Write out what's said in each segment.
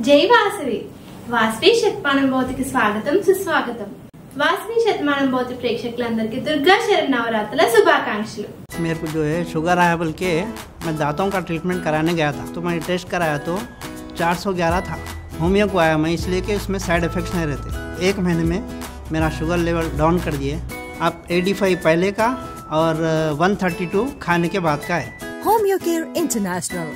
జై వాసవి వాసవి శతమానం భౌతికి స్వాగతం సుస్వాగతం। वासवी शतमानम भौतिक प्रेक्षकुలందరికీ दुर्गा शरण नवरात्र शुभाकांक्षलु। मेरे को जो है शुगर आया बोल के मैं दांतों का ट्रीटमेंट कराने गया था, तो मैंने टेस्ट कराया तो 411 था। होमियो को आया मैं इसलिए कि उसमें साइड इफेक्ट्स नहीं रहते। 1 महीने में मेरा शुगर लेवल डाउन कर दिए। अब 85 पहले का और 132 खाने के बाद का है। Homeo Care International.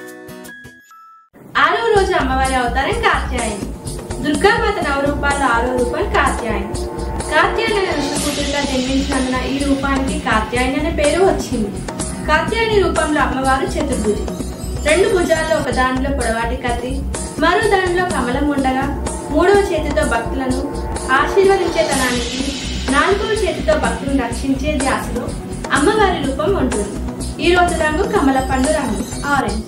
ఆరో రోజు అమ్మవారి అవతారం కాత్యాయని। దుర్గామాత నవరూపాల్లో ఆరో రూపం కాత్యాయని। కాత్యాయని అనే విష్ణుపుత్రుడిగా జన్మించినందున ఈ రూపానికి కాత్యాయని అనే పేరు వచ్చింది। కాత్యాయని రూపంలో అమ్మవారు చతుర్భుజి, 2 భుజాల్లో ఒక దానిలో పొడవాటి కత్తి, మరో దానిలో కమలం ఉండగా, 3వ చేతితో భక్తులను ఆశీర్వదించేతనానికి, 4వ చేతితో భక్తులను రక్షించే ధ్యాసలో అమ్మవారి రూపం ఉంటుంది। ఈ రోజు రంగు కమల పండు రంగు ఆరెంజ్।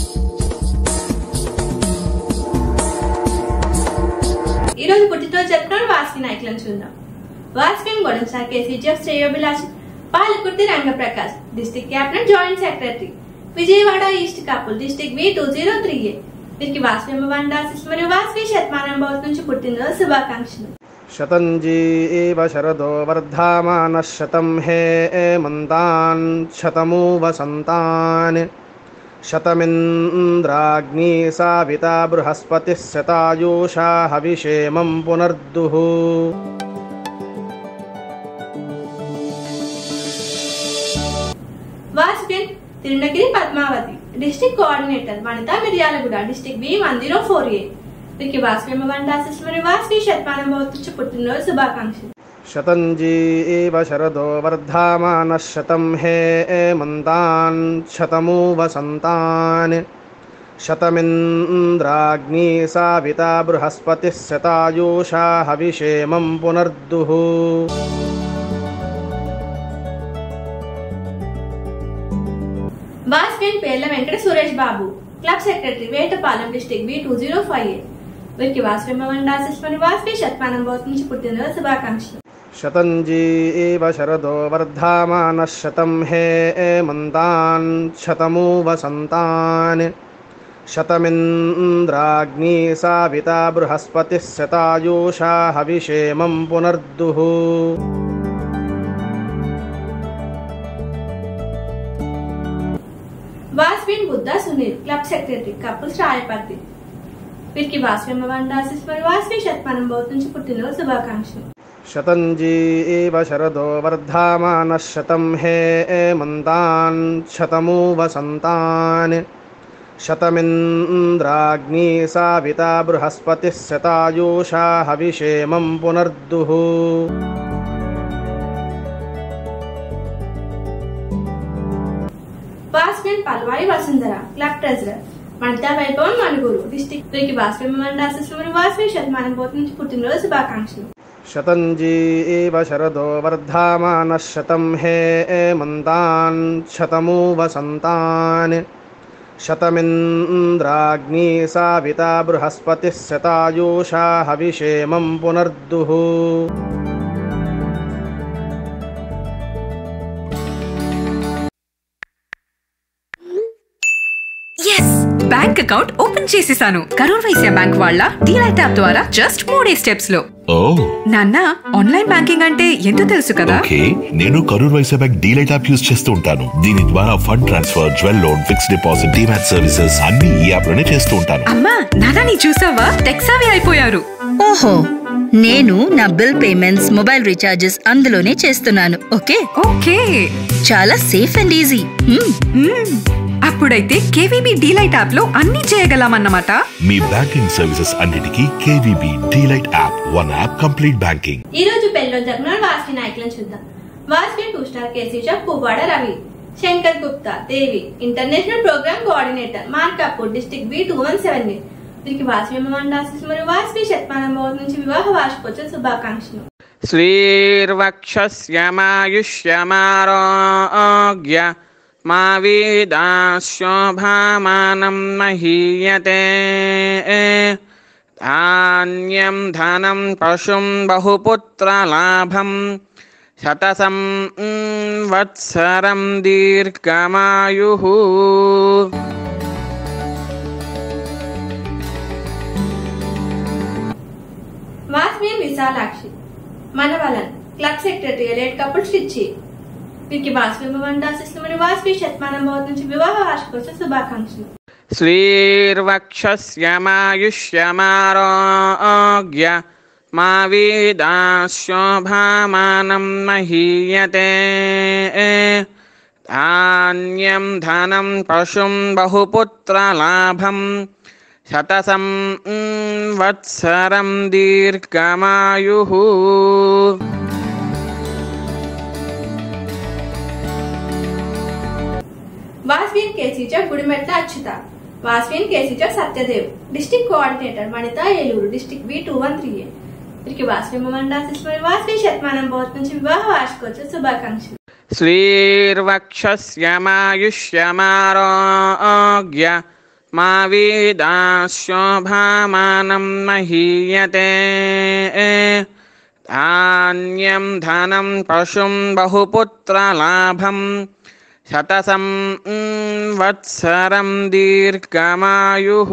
ఈ రోజు పుట్టినరోజు జరుపుకున్న వాసవి నాయకులను చూద్దాం। వాసవి గొడవసా కేసీజీఎఫ్ శ్రేయోభిలాషి Palakurthi Rangaprakash, district cabinet joint secretary, Vijayawada east couple, district V203A। వీరికి వాసవి అమ్మవారి ఆశీస్సులు మరియు వాసవి శతమానం భౌతిక నుంచి పుట్టినరోజు శుభాకాంక్షలు। శతంజీవ శరదో వర్ధమానః శతం హేమంతాన్ శతమూ వసంతాన్ శతమింద్రాగ్ని సావితా బృహస్పతిః శతాయూషా హవిషేమం పునర్దుః। Vasavi Tirunagiri Padmavathi, district coordinator, Vanitha Miryalaguda, district B104A। వీరికి వాసవి అమ్మవారి ఆశీస్సులు మరియు వాసవి శతమానం భౌతిక నుంచి పుట్టినరోజు శుభాకాంక్షలు। శతంజీవ శరదో వర్ధమానః శతం హేమంతాన్ శతమూ వసంతాన్ శతమింద్రాగ్ని సావితా బృహస్పతిః శతాయూషా హవిషేమం పునర్దుః। Vasavi Perla Venkata Suresh Babu, club secretary, Vetapalem, district B205A। వీరికి వాసవి అమ్మవారి ఆశీస్సులు మరియు వాసవి శతమానం భౌతిక నుంచి పుట్టినరోజు శుభాకాంక్షలు। శతంజీవ శరదో వర్ధమానః శతం హేమంతాన్ శతమూ వసంతాన్ శతమింద్రాగ్ని సావితా బృహస్పతిః శతాయూషా హవిషేమం పునర్దుః। Vasavi Buddha Sunil, club secretary, couples Rayaparthi. వీరికి వాసవి అమ్మవారి ఆశీస్సులు మరియు వాసవి శతమానం భౌతిక నుంచి పుట్టినరోజు శుభాకాంక్షలు। శతంజీవ శరదో వర్ధమానః శతం హేమంతాన్ శతమూ వసంతాన్ శతమింద్రాగ్ని సావితా బృహస్పతిః శతాయూషా హవిషేమం పునర్దుః। Vasavi Palvai Vasundhara, club treasurer, Vanitha Vaibhavam, Manuguru, district. వీరికి వాసవి అమ్మవారి ఆశీస్సులు మరియు వాసవి శతమానం భౌతిక నుంచి పుట్టినరోజు శుభాకాంక్షలు। శతంజీవ శరదో వర్ధమానః శతం హేమంతాన్ శతమూ వసంతాన్ శతమింద్రాగ్ని సావితా బృహస్పతిః శతాయూషా హవిషేమం పునర్దుః। బ్యాంక్ అకౌంట్ ఓపెన్ చేసేసాను। కరూర్ వైశ్య బ్యాంక్ వాళ్ళ డీలైట్ యాప్ ద్వారా జస్ట్ 3 స్టెప్స్ లో। నాన్న, ఆన్లైన్ బ్యాంకింగ్ అంటే ఎంతో తెలుసు కదా? ఓకే, నేను Karur Vysya bank DLite app use చేస్తూ ఉంటాను। దీని ద్వారా fund transfer, jewel loan, fixed deposit, demat services అన్ని ఈ యాప్ లోనే చేస్తూ ఉంటాను। అమ్మా, నాన్న నీ చూసావా, టెక్ సావి అయిపోయారు। ఓహో, నేను నా బిల్ పేమెంట్స్, మొబైల్ రీఛార్జెస్ అందులోనే చేస్తున్నాను। ఓకే ఓకే, చాలా సేఫ్ అండ్ ఈజీ। అప్పుడైతే కేవీబీ డీలైట్ యాప్ లో అన్ని చేయగలమన్నమాట। మీ బ్యాంకింగ్ సర్వీసెస్ అన్నిటికీ KVB DLite app, one app complete banking. ఈ రోజు పెళ్లిలో జరుపుకున్న వాసవి నాయకులను చూద్దాం। Vasavi 2 star KCGF Puvvada Ravi, Shankar Gupta, Devi, international programme coordinator, Markapur, district B217A। వీరికి వాసవి అమ్మవారి ఆశీస్సులు మరియు వాసవి శతమానం భౌతిక నుంచి వివాహ వార్షికోత్సవ శుభాకాంక్షలు। శ్రీర్వక్షస్యమారోగ్య మా వీదాశోభామానం మహీయతే ధాన్యం ధనం పశుం బహుపుత్రలాభం శతసం వత్సరం దీర్ఘమాయుః। విశాలాక్షి, మనవలన్ క్లబ్ సెక్రటరీ లేట్ కపుల్ స్టిచ్చి. వీరికి వాసవి మండాశిస్లు మరియు వాసవి శతమానం భవతి నుంచి వివాహ వార్షికోత్సవ శుభాకాంక్షలు. శ్రీర్వక్షస్యమాయుష్యమారోగ్య మా వీదాశోభామానం మహీయతే. ధాన్యం ధనం పశుం బహుపుత్రలాభం శతసం వత్సరం దీర్ఘమాయుః. వాసవియన్ కేసీచర్ గుడిమెట్ల అచ్యుత, వాసవియన్ కేసీచర్ Satyadev, district coordinator Vanitha Eluru, district V213A. వీరికి వాసవి మండాశిస్లు మరియు వాసవి శతమానం భవతి నుంచి వివాహ వార్షికోత్సవ శుభాకాంక్షలు. శ్రీర్వక్షస్యమాయుష్యమారోగ్య మా వీదాశోభామానం మహీయతే. ధాన్యం ధనం పశుం బహుపుత్రలాభం శతసం వత్సరం దీర్ఘమాయుః.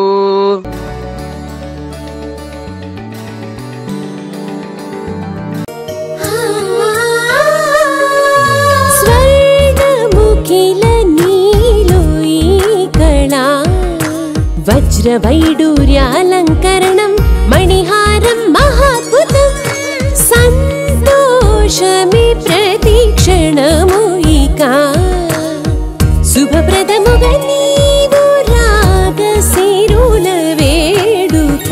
వజ్రవైడూర్యాలంకరణం మణిహారం మహాద్భుతం సంతోషమి ప్రతిక్షణము ఇక శుభప్రదముగా నీవు రాగశిరుల వేడుక.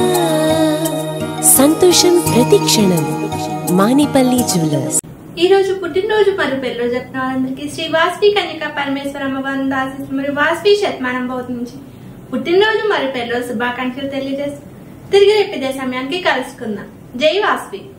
సంతోషం ప్రతిక్షణం. మానిపల్లి జ్యువెలర్స్. ఈ రోజు పుట్టినరోజు మరియు పెళ్లిరోజు జరుపుకున్న వాళ్ళందరికీ శ్రీ వాసవి కన్యకా పరమేశ్వరమ్మ మండాశిస్లు మరియు వాసవి శతమానం భవతి నుంచి పుట్టినరోజు మరియు పెళ్లిరోజు శుభాకాంక్షలు తెలియజేస్తూ తిరిగి రేపు ఇదే సమయానికి కలుసుకుందాం. జై వాసవి.